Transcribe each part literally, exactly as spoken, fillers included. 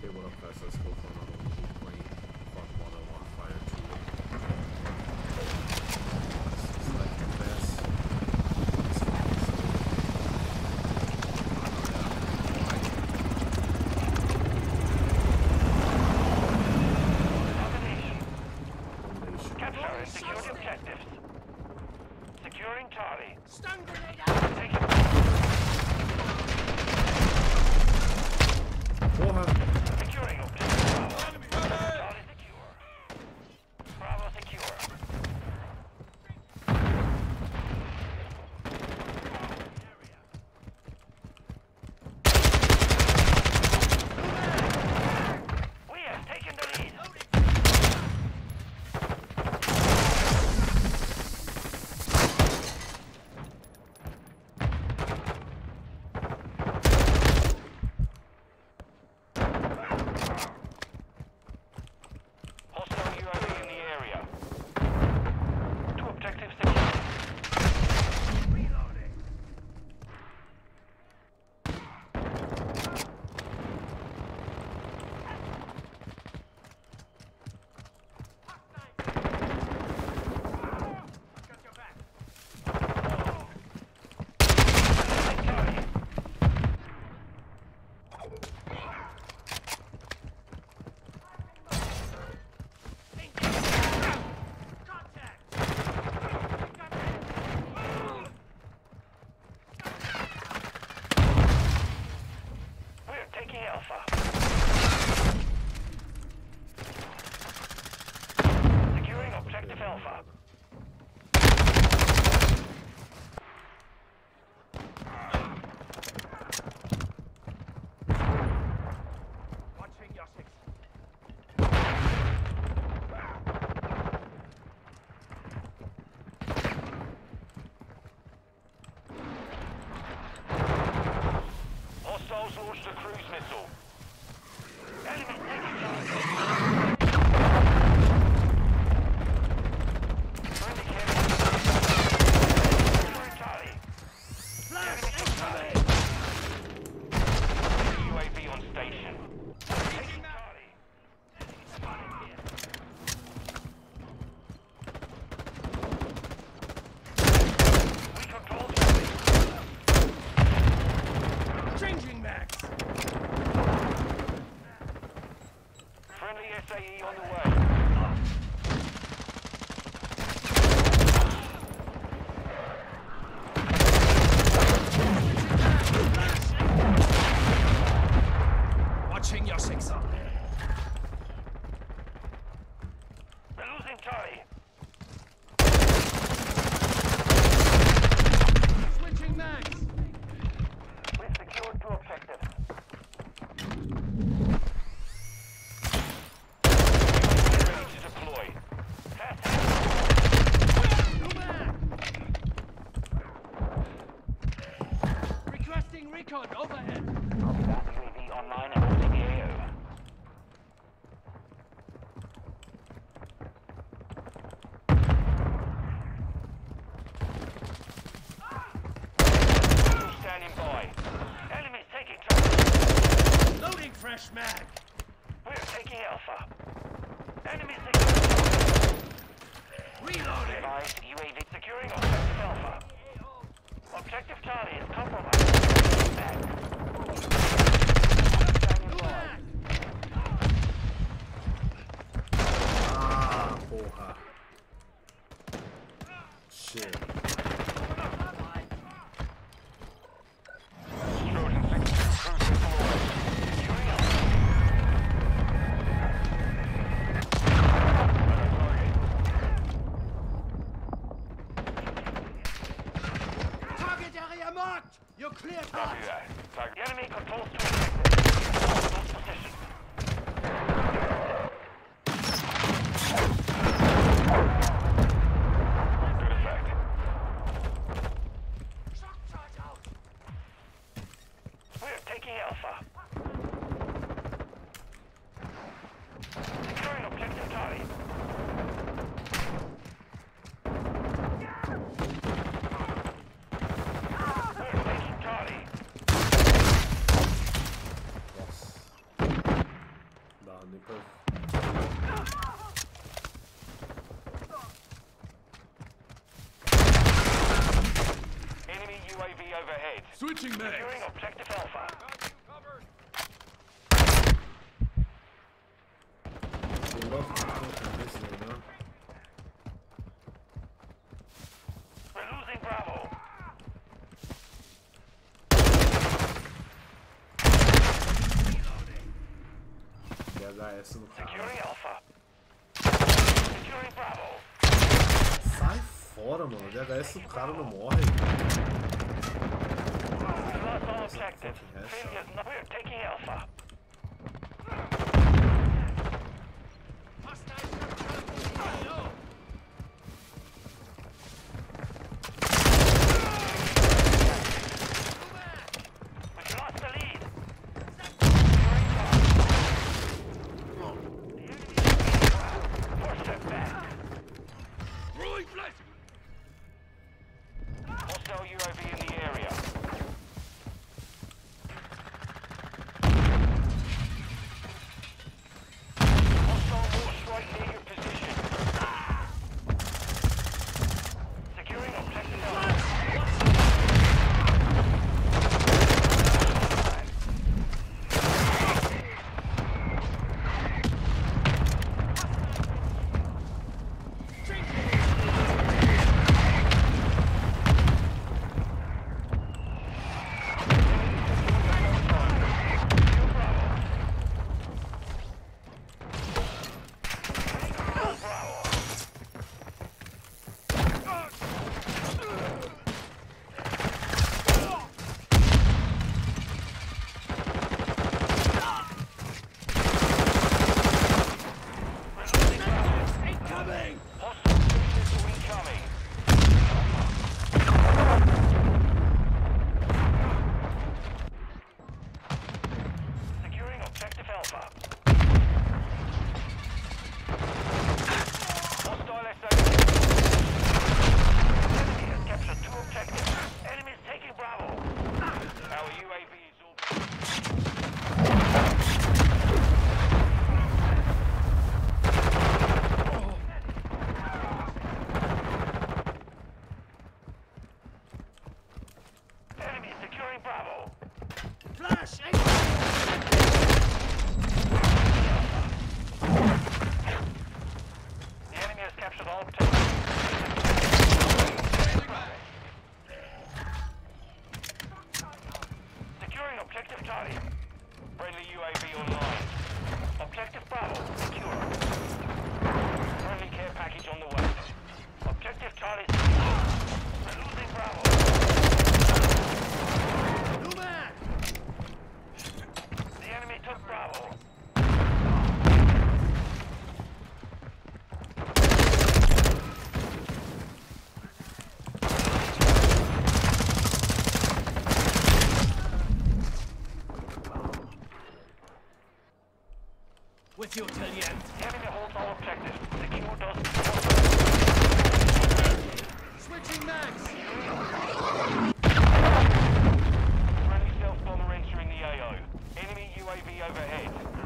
Okay, what up guys, let's go for another one. We're playing Part Modern Warfare two. This is like the best. Capture security objectives. Securing Charlie. Stun grenade out! Take it. Porra! Securing objective. Charlie secure. Bravo secure. We have taken the lead. Hostile U A V in the area. Two objectives secured. Reloading. Got your back. Charlie. Contact! We're taking Alpha. Securing objective Alpha. Watching your six. Hostiles launched a cruise missile. Enemy taking Charlie. Friendly cannon. Securing Charlie. Enemy took Charlie. U A V on station. Taking Charlie. Enemy spotted here. We control Charlie. Changing max! Friendly S A E on the way. Watching your six up. We're losing Charlie. Switching max! We've secured two objectives. Ready to deploy. Fast hand. Go back! Requesting recon overhead. Copy that. U A V online and holding the A O. Standing by. Enemies taking Charlie. Loading fresh mag! We're taking Alpha. Enemies taking Reloading! Advised U A V securing objective Alpha. Objective Charlie is compromised. Back. Standing Go by. back! Ah, porra! Shit. Destroying six two cruise missile away. Securing Alpha. Target area marked! You're clear depois. Enemy U A V overhead. Switching mags. Securing objective Alpha. Eu gosto de tanto desse lugar. We're losing Bravo. D H S no Securing cara. Alpha. Securing Bravo. Sai fora, mano. D H S o cara não morre. We've lost all objectives. Failures. No, we're taking Alpha. We've lost the lead. Securing Bravo. The enemy is being Bravo. Force them back. Throwing flash. Hostile U A V in the area. Hostile force right near your position. Securing objective Alpha. Incoming. Hostile missile incoming. Securing objective Alpha. Hostile S O. Enemy has captured two objectives. Enemy is taking Bravo. Our U A V is orbiting. Enemy securing Bravo. Flash. The enemy has captured all objectives. Securing objective Charlie. Friendly U A V online. Objective Bravo secure. Friendly care package on the way. Objective Charlie secure. We're losing Bravo. New mag. The enemy took Bravo. With you till the end. The enemy holds all objectives. Secure those. Switching mags. Friendly stealth bomber entering the A O. Enemy U A V overhead.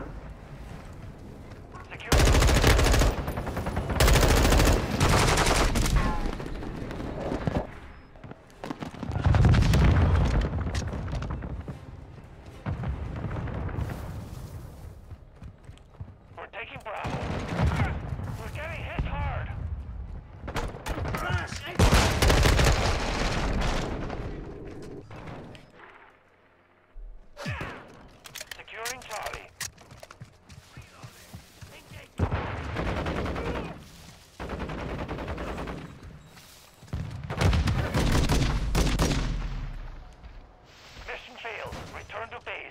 Secure. We're taking Bravo. We're getting hit hard. Flash. Securing Charlie. Mission failed. Return to base.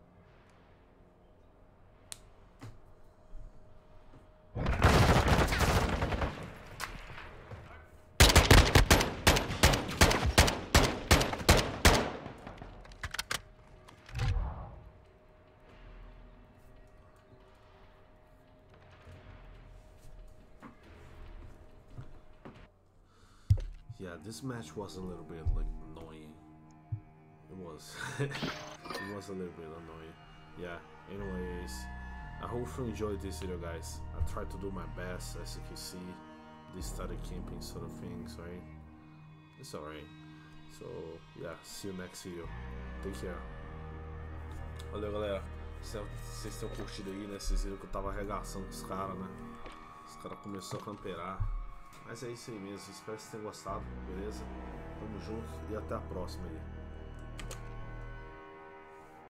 Yeah, this match was a little bit like annoying. It was. It was a little bit annoying. Yeah. Anyways, I hope you enjoyed this video, guys. I tried to do my best, as you can see. This started camping sort of things, right? It's alright. So, yeah, see you next video. Take care. Valeu, galera. Vocês tenham curtido aí, né? Vocês viram que eu tava arregaçando com os caras, né? Os caras começaram a camperar. Mas é isso aí mesmo. Espero que vocês tenham gostado, beleza? Tamo junto e até a próxima aí.